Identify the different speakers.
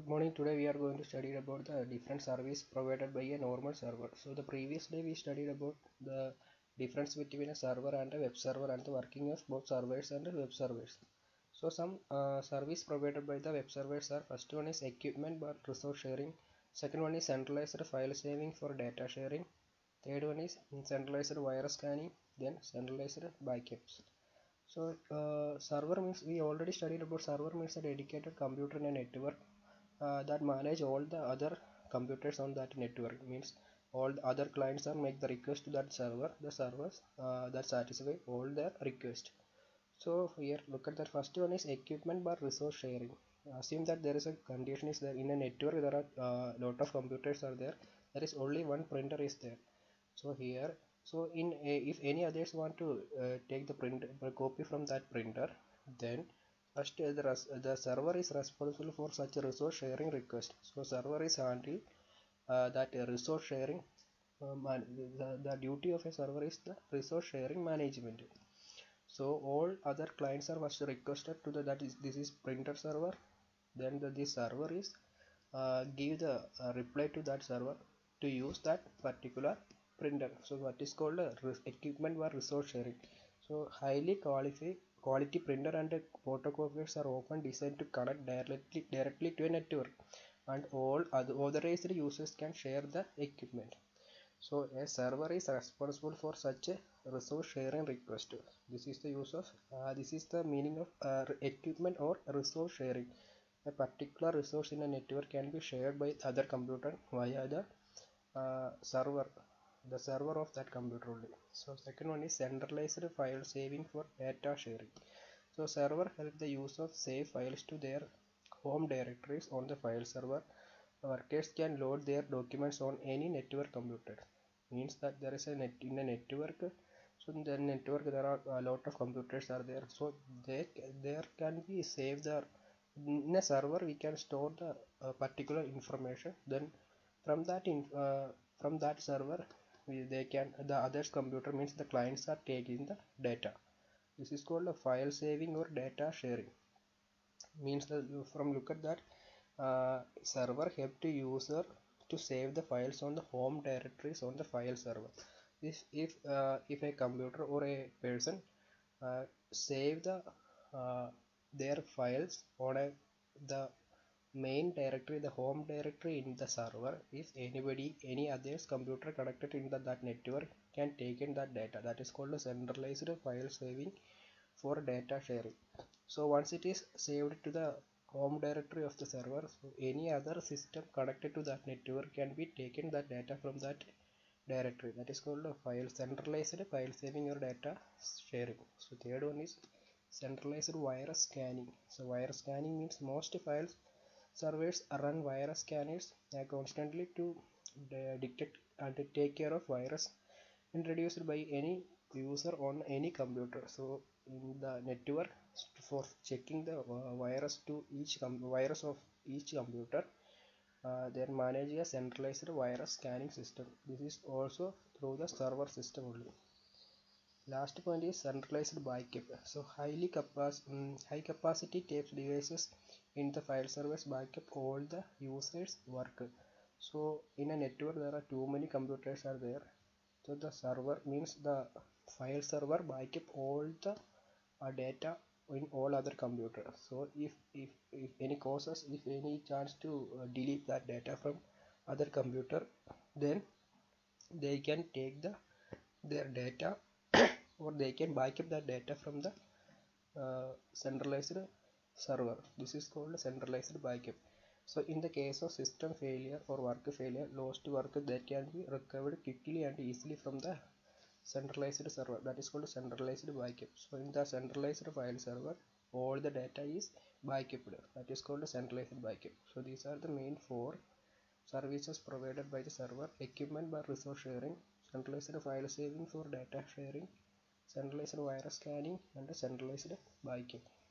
Speaker 1: Good morning. Today we are going to study about the different service provided by a normal server. So the previous day we studied about the difference between a server and a web server and the working of both servers and web servers. So some service provided by the web servers are: first one is equipment but resource sharing, second one is centralized file saving for data sharing, third one is centralized virus scanning, then centralized backups. So server means we already studied about server means a dedicated computer in a network that manage all the other computers on that network. Means all the other clients are make the request to that server, the servers that satisfy all their request. So here look at that. First one is equipment by resource sharing. Assume that there is a condition is there in a network, there are lot of computers are there is only one printer is there. So here, so if any others want to take the copy from that printer, then first the server is responsible for such a resource sharing request. So server is handle that resource sharing. The duty of a server is the resource sharing management. So all other clients are first requested to the this is printer server. Then this server is give the reply to that server to use that particular printer. So what is called equipment or resource sharing. So highly quality printer and photocopiers are often designed to connect directly to a network, and all other authorized users can share the equipment. So a server is responsible for such a resource sharing request. This is the use of this is the meaning of equipment or resource sharing. A particular resource in a network can be shared by other computer via server, the server of that computer only. So second one is centralized file saving for data sharing. So server help the use of save files to their home directories on the file server. Workers can load their documents on any network computer. Means that there is a in a network. So in the network there are a lot of computers are there. So there can be save the in a server we can store the particular information. Then from that server they can the others computer means the clients are taking the data. This is called a file saving or data sharing. Means that from look at that server help to user to save the files on the home directories on the file server. If a computer or a person save their files on the main directory, the home directory in the server, if any others computer connected in that network can take in that data, that is called a centralized file saving for data sharing. So once it is saved to the home directory of the server, so any other system connected to that network can be taken that data from that directory. That is called a centralized file saving or data sharing. So third one is centralized virus scanning. So virus scanning means most files servers run virus scanners constantly to detect and take care of virus introduced by any user on any computer. So in the network for checking the virus to each virus of each computer, they manage a centralized virus scanning system. This is also through the server system only. Last point is centralized backup. So high capacity tape devices in the file servers backup all the users work. So in a network there are too many computers are there. So the server means the file server backup all the data in all other computers. So if any causes, if any chance to delete that data from other computer, then they can take their data or they can backup that data from the centralized server. This is called centralized backup. So in the case of system failure or work failure, lost work that can be recovered quickly and easily from the centralized server, that is called centralized backup. So in the centralized file server all the data is backuped, that is called centralized backup. So these are the main four services provided by the server: equipment by resource sharing, centralized file saving for data sharing, centralized virus scanning, and centralized backup.